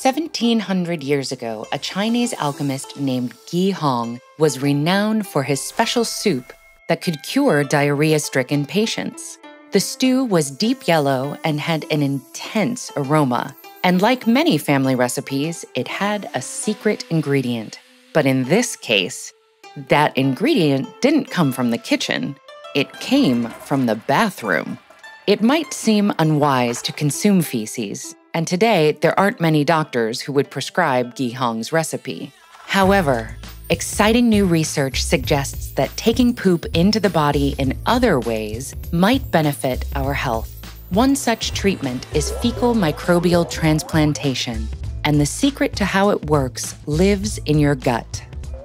1,700 years ago, a Chinese alchemist named Gi Hong was renowned for his special soup that could cure diarrhea-stricken patients. The stew was deep yellow and had an intense aroma. And like many family recipes, it had a secret ingredient. But in this case, that ingredient didn't come from the kitchen. It came from the bathroom. It might seem unwise to consume feces, and today there aren't many doctors who would prescribe Gi Hong's recipe. However, exciting new research suggests that taking poop into the body in other ways might benefit our health. One such treatment is fecal microbial transplantation, and the secret to how it works lives in your gut.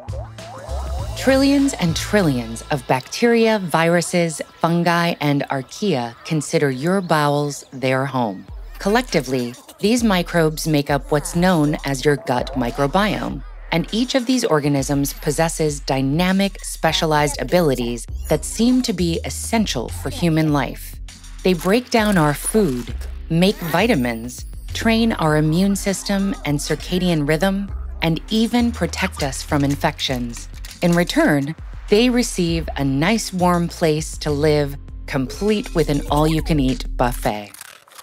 Trillions and trillions of bacteria, viruses, fungi, and archaea consider your bowels their home. Collectively, these microbes make up what's known as your gut microbiome, and each of these organisms possesses dynamic, specialized abilities that seem to be essential for human life. They break down our food, make vitamins, train our immune system and circadian rhythm, and even protect us from infections. In return, they receive a nice warm place to live, complete with an all-you-can-eat buffet.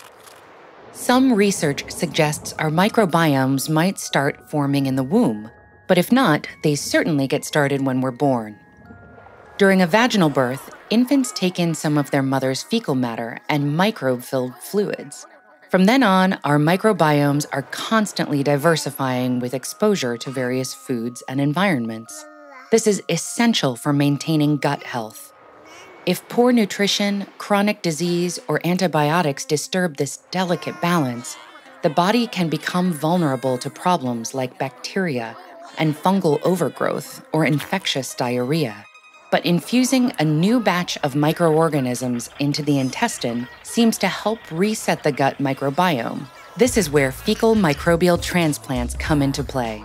Some research suggests our microbiomes might start forming in the womb, but if not, they certainly get started when we're born. During a vaginal birth, infants take in some of their mother's fecal matter and microbe-filled fluids. From then on, our microbiomes are constantly diversifying with exposure to various foods and environments. This is essential for maintaining gut health. If poor nutrition, chronic disease, or antibiotics disturb this delicate balance, the body can become vulnerable to problems like bacteria and fungal overgrowth or infectious diarrhea. But infusing a new batch of microorganisms into the intestine seems to help reset the gut microbiome. This is where fecal microbial transplants come into play.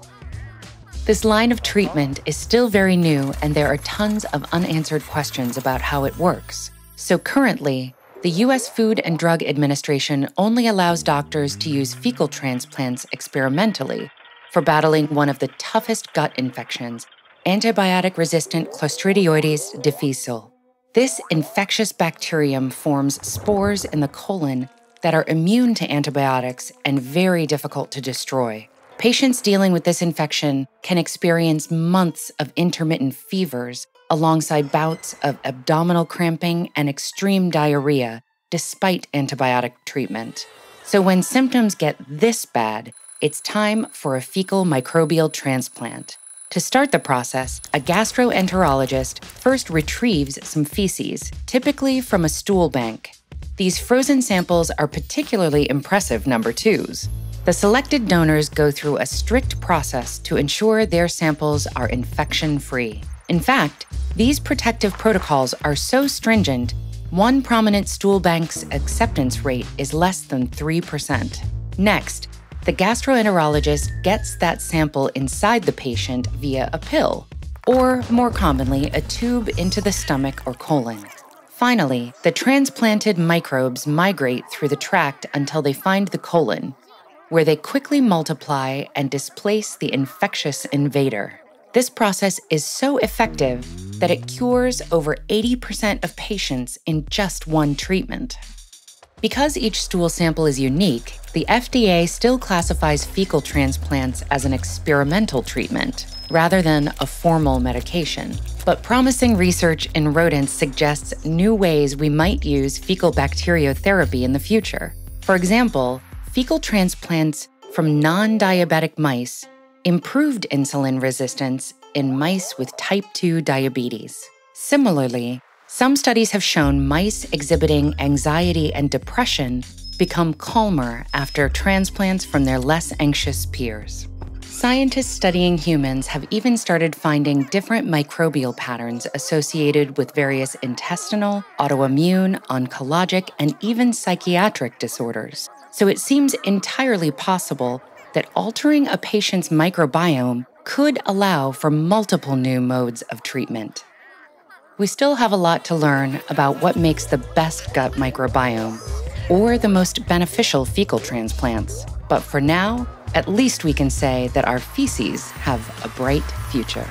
This line of treatment is still very new, and there are tons of unanswered questions about how it works. So currently, the U.S. Food and Drug Administration only allows doctors to use fecal transplants experimentally for battling one of the toughest gut infections, antibiotic-resistant Clostridioides difficile. This infectious bacterium forms spores in the colon that are immune to antibiotics and very difficult to destroy. Patients dealing with this infection can experience months of intermittent fevers alongside bouts of abdominal cramping and extreme diarrhea despite antibiotic treatment. So when symptoms get this bad, it's time for a fecal microbial transplant. To start the process, a gastroenterologist first retrieves some feces, typically from a stool bank. These frozen samples are particularly impressive number twos. The selected donors go through a strict process to ensure their samples are infection-free. In fact, these protective protocols are so stringent, one prominent stool bank's acceptance rate is less than 3%. Next, the gastroenterologist gets that sample inside the patient via a pill, or more commonly, a tube into the stomach or colon. Finally, the transplanted microbes migrate through the tract until they find the colon, where they quickly multiply and displace the infectious invader. This process is so effective that it cures over 80% of patients in just one treatment. Because each stool sample is unique, the FDA still classifies fecal transplants as an experimental treatment rather than a formal medication. But promising research in rodents suggests new ways we might use fecal bacteriotherapy in the future. For example, fecal transplants from non-diabetic mice improved insulin resistance in mice with type 2 diabetes. Similarly, some studies have shown mice exhibiting anxiety and depression become calmer after transplants from their less anxious peers. Scientists studying humans have even started finding different microbial patterns associated with various intestinal, autoimmune, oncologic, and even psychiatric disorders. So it seems entirely possible that altering a patient's microbiome could allow for multiple new modes of treatment. We still have a lot to learn about what makes the best gut microbiome or the most beneficial fecal transplants. But for now, at least we can say that our feces have a bright future.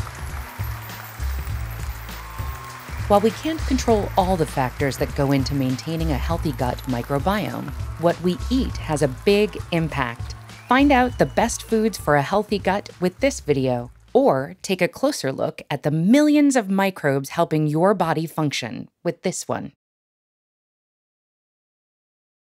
While we can't control all the factors that go into maintaining a healthy gut microbiome, what we eat has a big impact. Find out the best foods for a healthy gut with this video, or take a closer look at the millions of microbes helping your body function with this one.